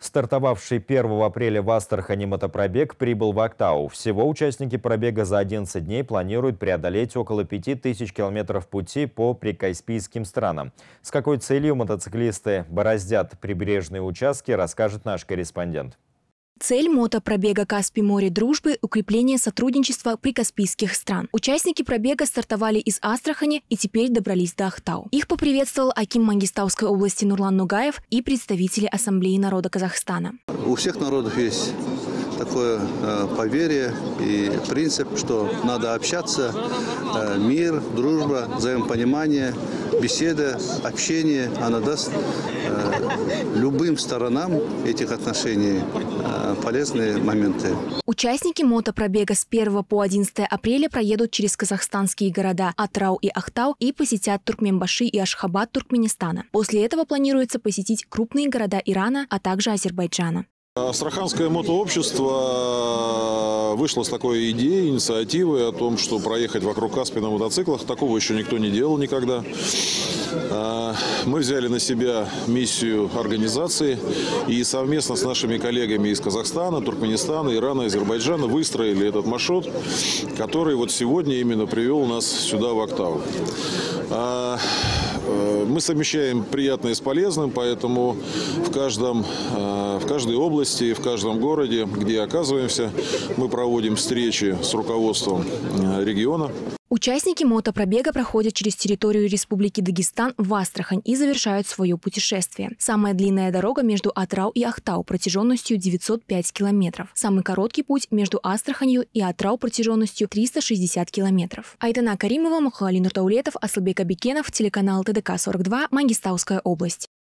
Стартовавший 1 апреля в Астрахани мотопробег прибыл в Актау. Всего участники пробега за 11 дней планируют преодолеть около 5000 километров пути по прикаспийским странам. С какой целью мотоциклисты бороздят прибрежные участки, расскажет наш корреспондент. Цель мотопробега «Каспий-море дружбы» – укрепление сотрудничества прикаспийских стран. Участники пробега стартовали из Астрахани и теперь добрались до Актау. Их поприветствовал аким Мангистауской области Нурлан Нугаев и представители Ассамблеи народа Казахстана. У всех народов есть такое поверье и принцип, что надо общаться, мир, дружба, взаимопонимание, беседа, общение, она даст любым сторонам этих отношений полезные моменты. Участники мотопробега с 1 по 11 апреля проедут через казахстанские города Атырау и Актау и посетят Туркменбаши и Ашхабад Туркменистана. После этого планируется посетить крупные города Ирана, а также Азербайджана. Астраханское мотообщество вышло с такой идеей, инициативой о том, что проехать вокруг Каспия на мотоциклах. Такого еще никто не делал никогда. Мы взяли на себя миссию организации и совместно с нашими коллегами из Казахстана, Туркменистана, Ирана, Азербайджана выстроили этот маршрут, который вот сегодня именно привел нас сюда, в Актау. Мы совмещаем приятное с полезным, поэтому в каждой области, в каждом городе, где оказываемся, мы проводим встречи с руководством региона. Участники мотопробега проходят через территорию Республики Дагестан в Астрахань и завершают свое путешествие. Самая длинная дорога между Атырау и Актау протяженностью 905 километров. Самый короткий путь между Астраханью и Атырау протяженностью 360 километров. Айтана Каримова, Мухалин Нуртаулетов, Асылбек Абикенов, телеканал ТДК-42, Мангистауская область.